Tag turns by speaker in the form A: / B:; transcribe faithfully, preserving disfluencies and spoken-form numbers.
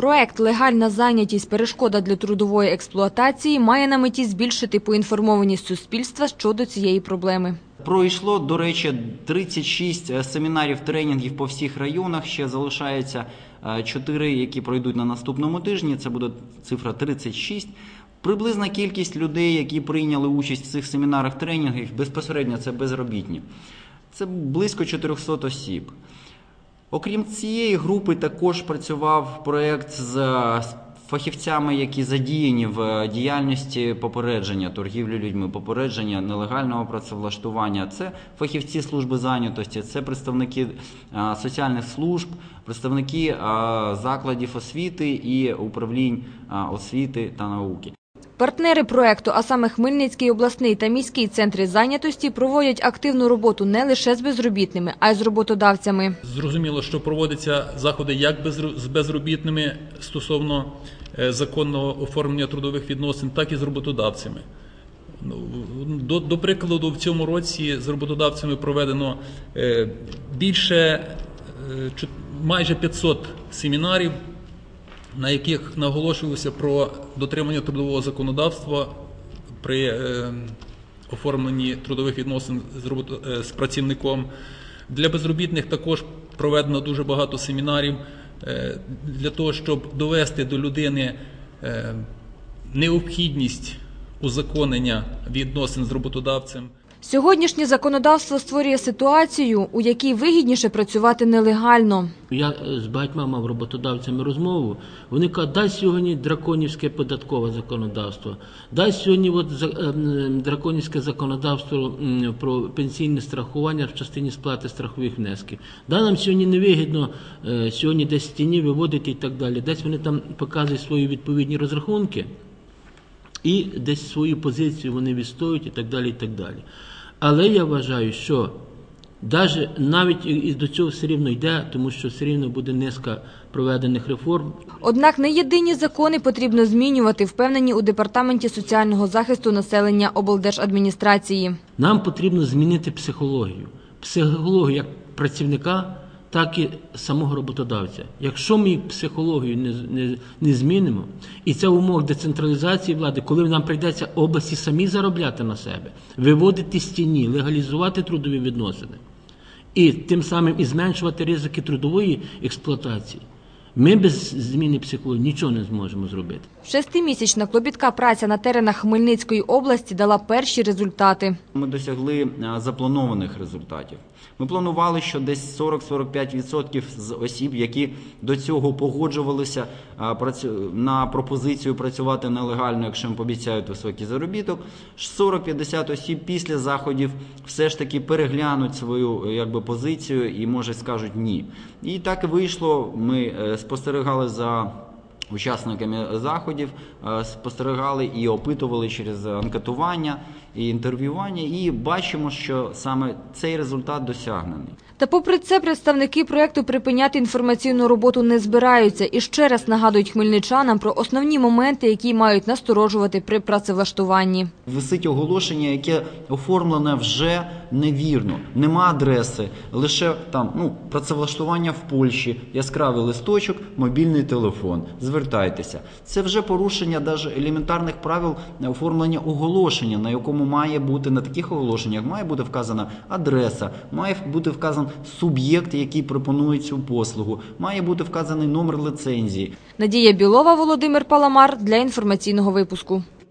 A: Проект «Легальна зайнятість. Перешкода для трудової експлуатації» має на меті збільшити поінформованість суспільства щодо цієї проблеми.
B: Пройшло, до речі, тридцять шість семінарів, тренінгів по всіх районах. Ще залишається чотири, які пройдуть на наступному тижні. Це буде цифра тридцять шість. Приблизна кількість людей, які прийняли участь в цих семінарах, тренінгах, безпосередньо це безробітні. Це близько чотирьохсот осіб. Окрім цієї групи, також працював проєкт з фахівцями, які задіяні в діяльності попередження торгівлі людьми, попередження нелегального працевлаштування. Це фахівці служби зайнятості, це представники соціальних служб, представники закладів освіти і управлінь освіти та науки.
A: Партнери проєкту, а саме Хмельницький обласний та міський центри зайнятості, проводять активну роботу не лише з безробітними, а й з роботодавцями.
C: Зрозуміло, що проводяться заходи як з безробітними стосовно законного оформлення трудових відносин, так і з роботодавцями. До, до прикладу, в цьому році з роботодавцями проведено більше, майже п'ятсот семінарів, на яких наголошувалося про дотримання трудового законодавства при е, оформленні трудових відносин з, робот... з працівником. Для безробітних також проведено дуже багато семінарів е, для того, щоб довести до людини е, необхідність узаконення відносин з роботодавцем.
A: Сьогоднішнє законодавство створює ситуацію, у якій вигідніше працювати нелегально.
D: Я з багатьма мав роботодавцями розмову. Вони кажуть, дай сьогодні драконівське податкове законодавство, дай сьогодні от драконівське законодавство про пенсійне страхування в частині сплати страхових внесків. Дай нам сьогодні невигідно сьогодні десь з тіні виводити і так далі. Десь вони там показують свої відповідні розрахунки і десь свою позицію вони відстоюють і так далі, і так далі. Але я вважаю, що навіть і до цього все рівно йде, тому що все рівно буде низка проведених реформ.
A: Однак не єдині закони потрібно змінювати, впевнені у Департаменті соціального захисту населення облдержадміністрації.
D: Нам потрібно змінити психологію. Психологію як працівника, так і самого роботодавця. Якщо ми психологію не, не, не змінимо, і це в умовах децентралізації влади, коли нам прийдеться області самі заробляти на себе, виводити з тіні, легалізувати трудові відносини, і тим самим і зменшувати ризики трудової експлуатації, ми без зміни психології нічого не зможемо зробити.
A: Шестимісячна клопітка праця на теренах Хмельницької області дала перші результати.
B: Ми досягли запланованих результатів. Ми планували, що десь сорок - сорок п'ять відсотків з осіб, які до цього погоджувалися на пропозицію працювати нелегально, якщо їм пообіцяють високий заробіток, сорок - п'ятдесят осіб після заходів все ж таки переглянуть свою якби, позицію і, може, скажуть ні. І так і вийшло. Ми спостерігали за учасниками заходів, спостерігали і опитували через анкетування і інтерв'ювання, і бачимо, що саме цей результат досягнений.
A: Та попри це представники проєкту припиняти інформаційну роботу не збираються і ще раз нагадують хмельничанам про основні моменти, які мають насторожувати при працевлаштуванні.
B: Висить оголошення, яке оформлене вже невірно. Нема адреси, лише там, ну, працевлаштування в Польщі, яскравий листочок, мобільний телефон. Звертайтеся. Це вже порушення навіть елементарних правил оформлення оголошення, на якому має бути, на таких оголошеннях має бути вказана адреса, має бути вказаний суб'єкт, який пропонує цю послугу, має бути вказаний номер ліцензії.
A: Надія Білова, Володимир Паламар для інформаційного випуску.